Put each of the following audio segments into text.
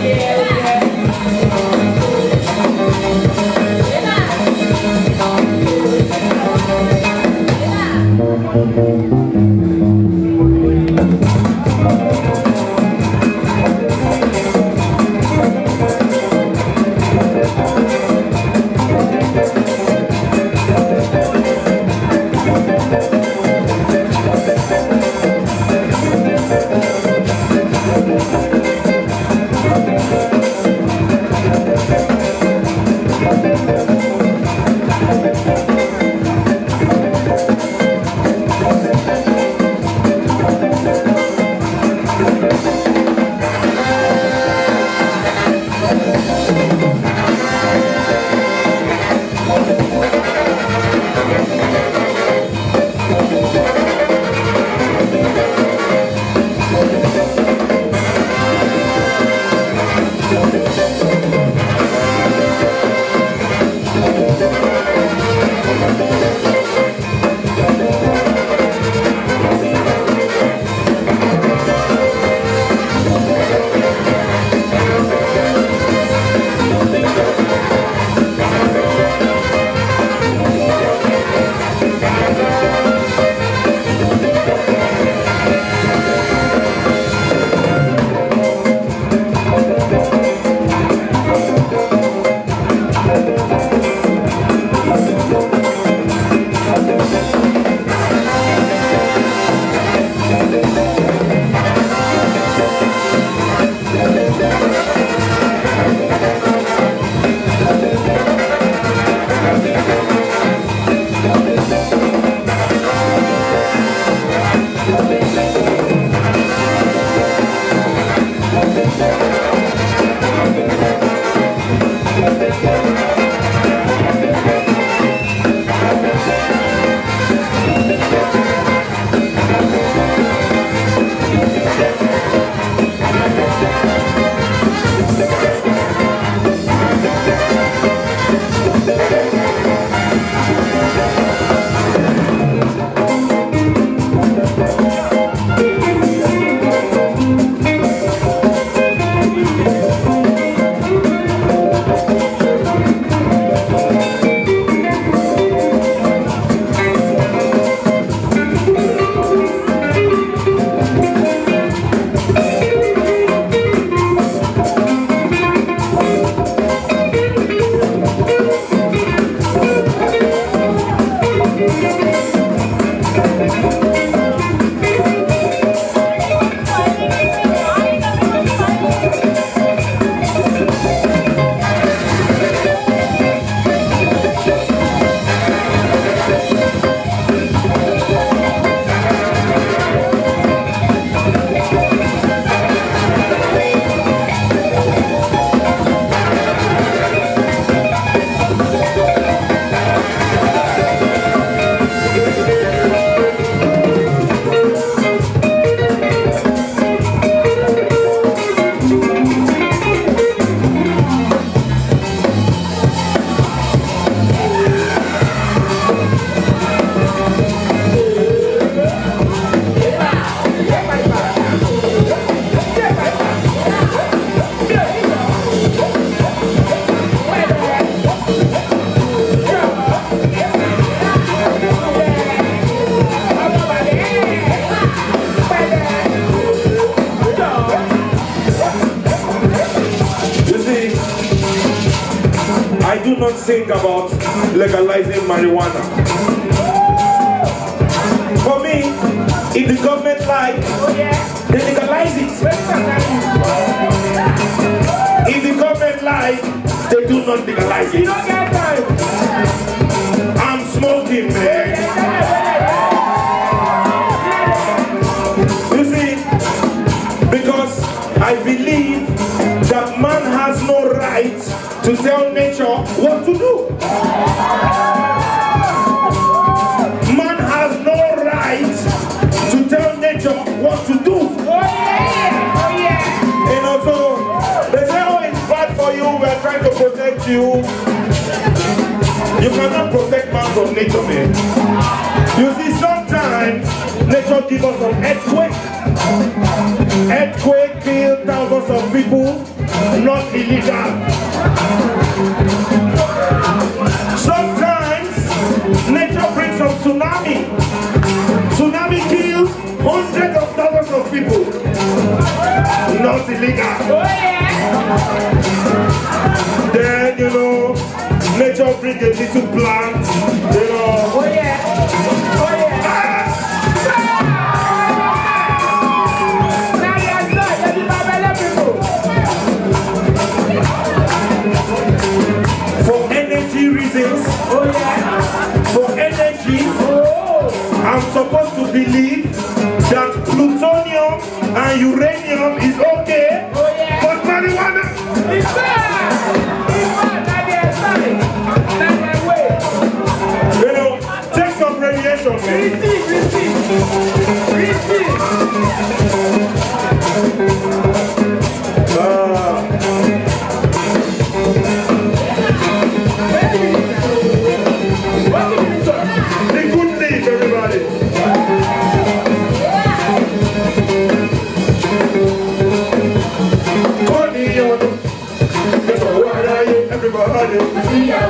do not think about legalizing marijuana. For me, if the government like, they legalize it. If the government like, they do not legalize it. I'm smoking, man. You see, because I believe that man has no right to tell nature what to do. Man has no right to tell nature what to do. You know, so they say, oh, it's bad for you, we're trying to protect you. You cannot protect man from nature, man. You see, sometimes nature gives us an earthquake. Earthquake kill thousands of people, not illegal. Sometimes nature brings some tsunami. Tsunami kills hundreds of thousands of people, not illegal. Then, you know, nature brings a little plant, you know. Oh yeah. Oh yeah. For energy reasons, Oh yeah. for energy, I'm supposed to believe that plutonium and uranium is okay, Oh yeah. but marijuana, It's bad. It's bad. Not their side. Not their way. you know, take some radiation, man. Receive. The good thing, everybody. Everybody. See ya.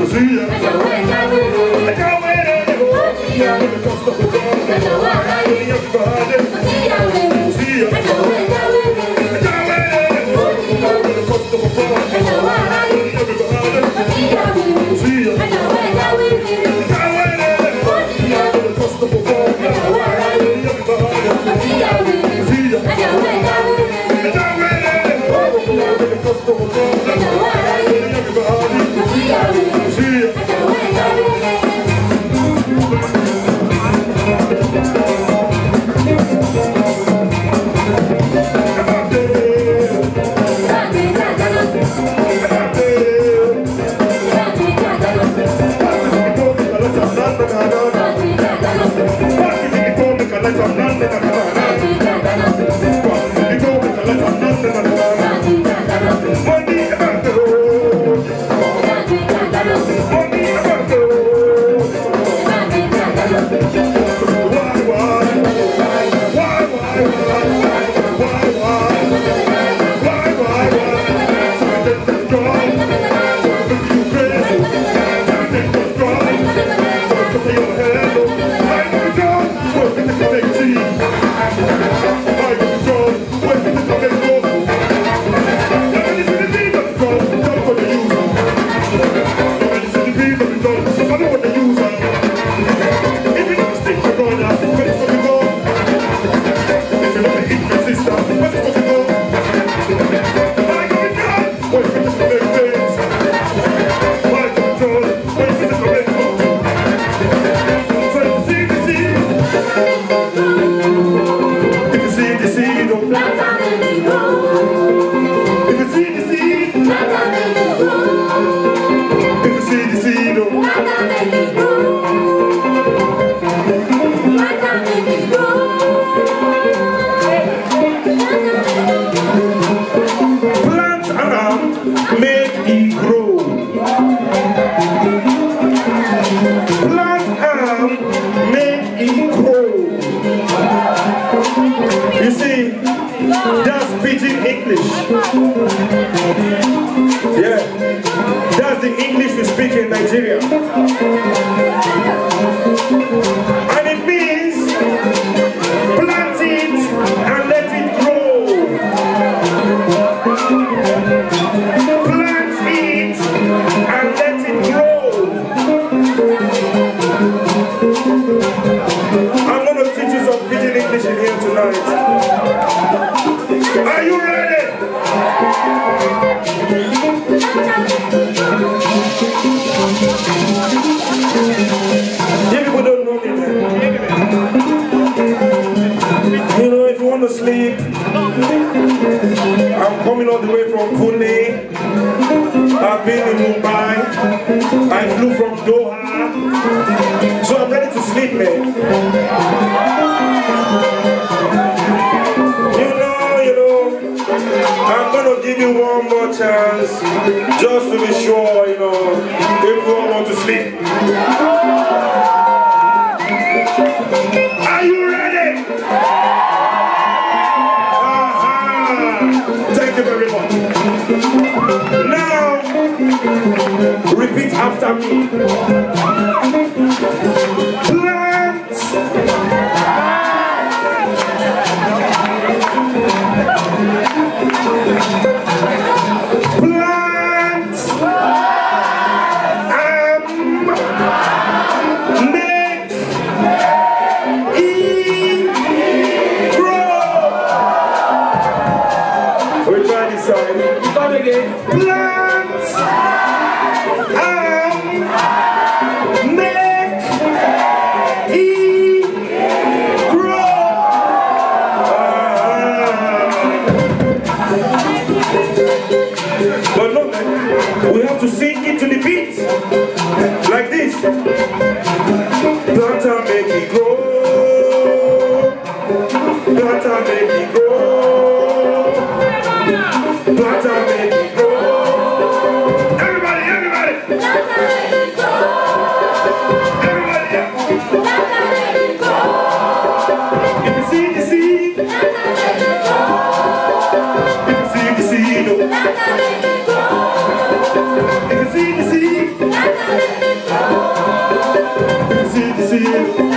Nigeria. And it means plant it and let it grow. Plant it and let it grow. I'm going to teach you some pidgin English in here tonight. Are you ready? You people don't know me, man. You know, if you want to sleep, I'm coming all the way from Pune. I've been in Mumbai. I flew from Doha. So I'm ready to sleep, man. You know, I'm gonna give you one more chance, just to be sure, you know, if you all want to sleep. Are you ready? you very much. Now, repeat after me. Plant. Plant. Make. Grow. We try this song. Come again. Plant. Make. Grow. But no, man, we have to sing it to the beat. Like this. Plant and make it grow. Plant and make it grow. Plant and make it grow. Everybody, everybody. Everybody, yeah. If you see the seed, if you see the seed, if you see the seed, if you see the seed,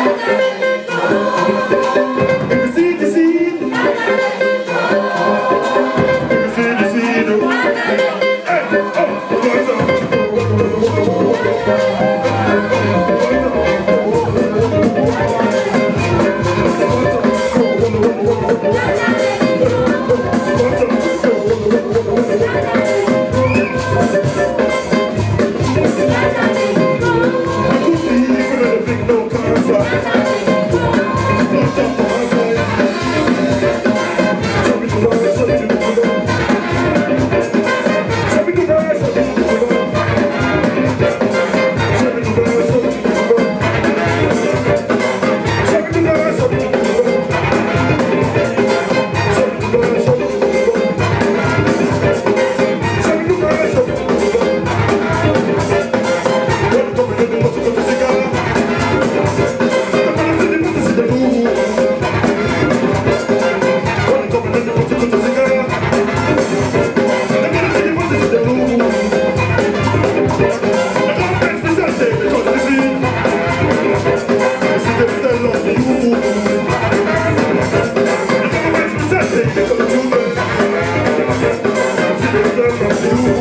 if you see the seed, if you see the seed, hey, you.